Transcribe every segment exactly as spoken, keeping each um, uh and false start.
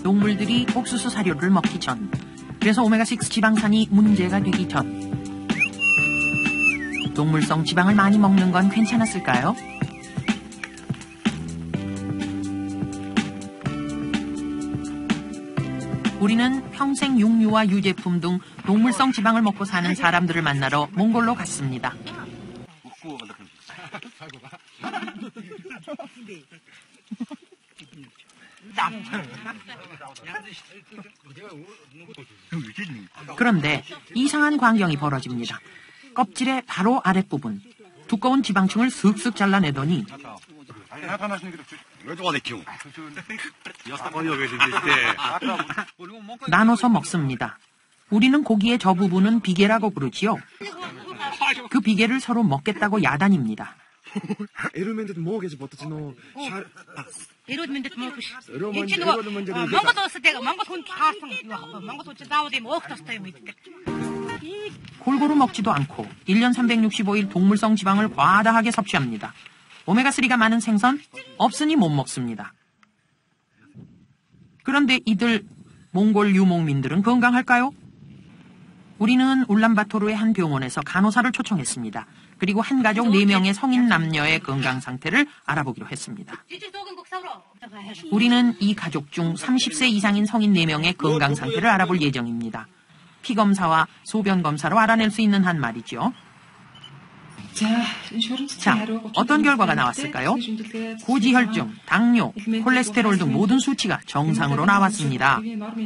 동물들이 옥수수 사료를 먹기 전, 그래서 오메가육 지방산이 문제가 되기 전 동물성 지방을 많이 먹는 건 괜찮았을까요? 우리는 평생 육류와 유제품 등 동물성 지방을 먹고 사는 사람들을 만나러 몽골로 갔습니다. 그런데 이상한 광경이 벌어집니다. 껍질의 바로 아랫부분, 두꺼운 지방층을 슥슥 잘라내더니 나눠서 먹습니다. 우리는 고기의 저 부분은 비계라고 부르지요. 그 비계를 서로 먹겠다고 야단입니다. 골고루 먹지도 않고 일 년 삼백육십오 일 동물성 지방을 과다하게 섭취합니다. 오메가삼가 많은 생선 없으니 못 먹습니다. 그런데 이들 몽골 유목민들은 건강할까요? 우리는 울란바토르의 한 병원에서 간호사를 초청했습니다. 그리고 한 가족 네 명의 성인 남녀의 건강 상태를 알아보기로 했습니다. 우리는 이 가족 중 삼십 세 이상인 성인 네 명의 건강 상태를 알아볼 예정입니다. 피검사와 소변검사로 알아낼 수 있는 한 말이죠. 자, 어떤 결과가 나왔을까요? 고지혈증, 당뇨, 콜레스테롤 등 모든 수치가 정상으로 나왔습니다.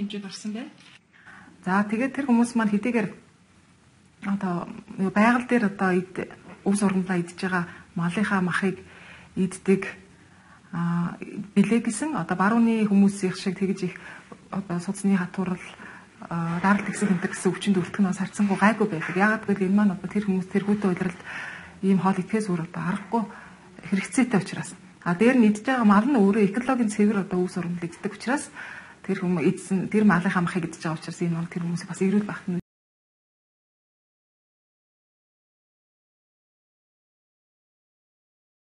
За тэгээд тэр хүмүүс маань хэдийгээр одоо байгаль дээр одоо өвс ургамлаа идж байгаа малынхаа махыг иддэг а билээ гэсэн одоо барууны хүмүүсийн шиг тэгж их одоо судасны хатуурал даралт гэсэн хэмдэг гэсэн өвчнөд үлтгэнөөс харцсангүй гайгүй байдаг. Яагаад гэвэл энэ маань одоо тэр хүмүүс тэр хүүтэй удиралд ийм хоол идэхээс өөр одоо аргагүй хэрэгцээтэй учраас. А дээр нь идж байгаа мал нь өөрөө экологийн цэвэр одоо өвс ургамлаа иддэг учраас тэр хүмүүс эзэн тэр малынхаа махыг идж байгаа учраас энэ бол тэр хүмүүсийг бас эрүүл байх нь